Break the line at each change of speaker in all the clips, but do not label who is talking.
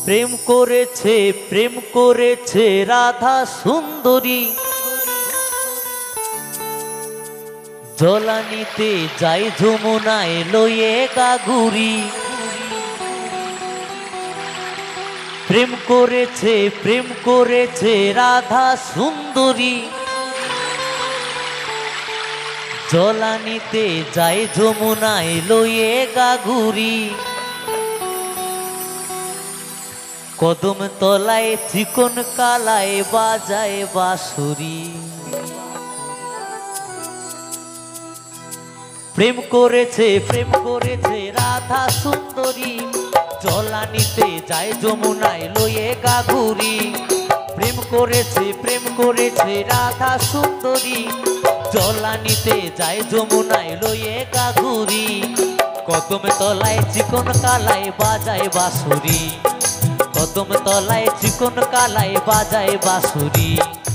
প্রেম করেছে রাধা সুন্দরী, জলানিতে যাই যমুনায় লয়ে গাগুরি। প্রেম করেছে রাধা সুন্দরী, জলানিতে যাই যমুনায় লয়ে গাগুরি। কদম তলায় চিকন কালায় বাজায় বাঁশুরি। প্রেম করেছে রাধা সুন্দরী, জলানিতে যায় যমুনায় লয়ে গাগুরি। প্রেম করেছে রাধা সুন্দরী, জলানিতে যায় যমুনায় লয়ে গাগুরি। কদম তলায় চিকন কালায় বাজায় বাঁশুরি, কদম তলায় চিকন কালায় বাজায় বাঁশুরি।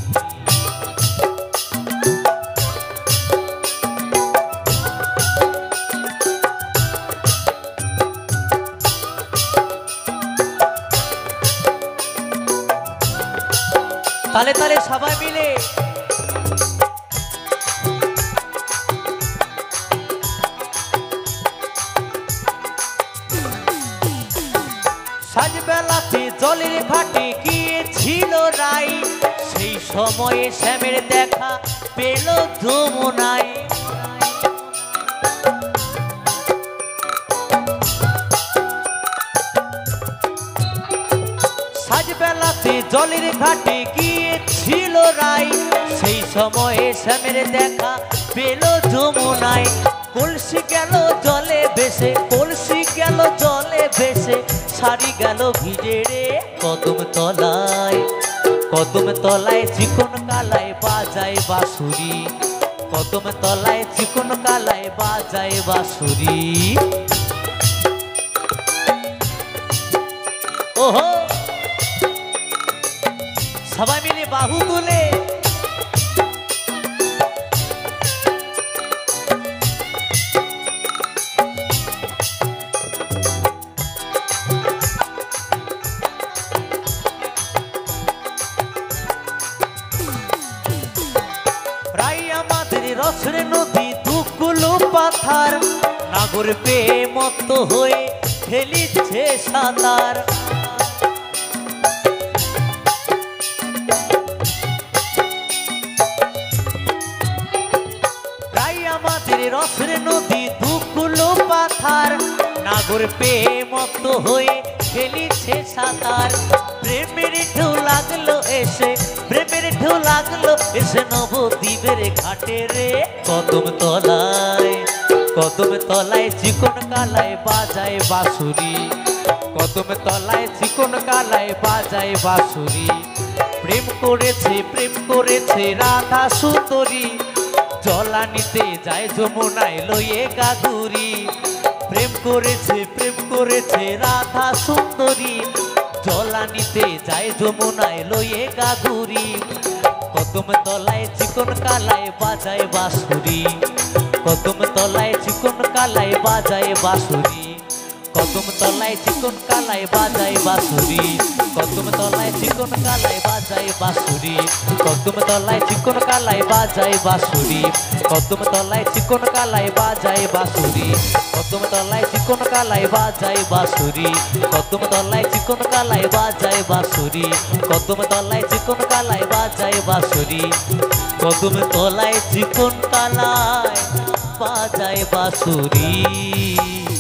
তালে তালে সবাই মিলে সাজবেলাতে জলের ঘাটে গিয়েছিল রাই, সেই সময়ে শ্যামের দেখা পেল যমুনায়। সাজবেলাতে জলের ঘাটে গিয়েছিল রাই, সেই সময়ে শ্যামের দেখা পেল যমুনায়। কলসি গেল জলে ভেসে, কলসি গেল জলে ভেসে, সারি গেল ভিজে রে কদম তলায় চিকন কালায় বাজায় বাঁশুরি। কদম তলায় চিকন কালায় বাজায় বাঁশুরি। ওহো সবাই মিলে বাহু তুলে রসের নদী দুকুলো পাথার, নাগর পেয়ে মত্ত হয়ে ফেলিছে সাঁতার। প্রায় আমাদের রসের নদী দুকুলো পাথার, নাগর পেয়ে মত্ত হয়ে ফেলিছে সাঁতার। প্রেমের ঢেউ লাগলো এসে, প্রেমের ঢেউ লাগলো এসে নবদ্বীপের ঘাটে রে। কদম তলায় চিকন কালায় বাজায় বাঁশুরি, কদম তলায় চিকন কালায় বাজায় বাঁশুরি। প্রেম করেছে রাধা সুন্দরী, জলানিতে যায় যমুনায় লয়ে গাগুরি। প্রেম করেছে রাধা সুন্দরী, জলানিতে যায় যমুনায় লয়ে গাগুরি। কদম তলায় চিকন কালায় বাজায় বাঁশুরি, কদম তলায় চিকন কালায় বাজায় বাঁশুরি। কদম তলায় চিকন কালায় বাজায় বাঁশুরি, কদম তলায় চিকন কালায় বাজায় বাঁশুরি। কদম তলায় চিকন কালায় বাজায় বাঁশুরি, কদম তলায় চিকন কালায় বাজায় বাঁশুরি। কদম তলায় চিকন কালায় বাজায় বাঁশুরি, কদম তলায় চিকন কালায় বাজায় বাঁশুরি। কদম তলায় চিকন কালায় বাজায় বাঁশুরি, কদম তলায় চিকন কালায় বাজায় বাঁশুরি।